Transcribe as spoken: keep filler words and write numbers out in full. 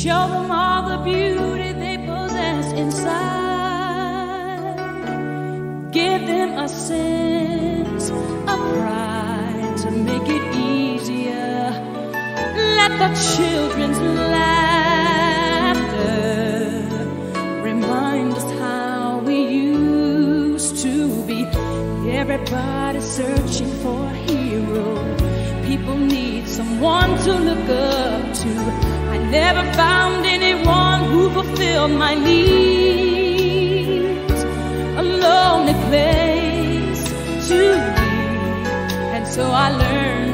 Show them all the beauty they possess inside. Give them a sense of pride to make it easier. Let the children's laughter remind us how we used to be. Everybody's searching for a hero. People need someone to look up to. I never found anyone who fulfilled my needs. A lonely place to be, and so I learned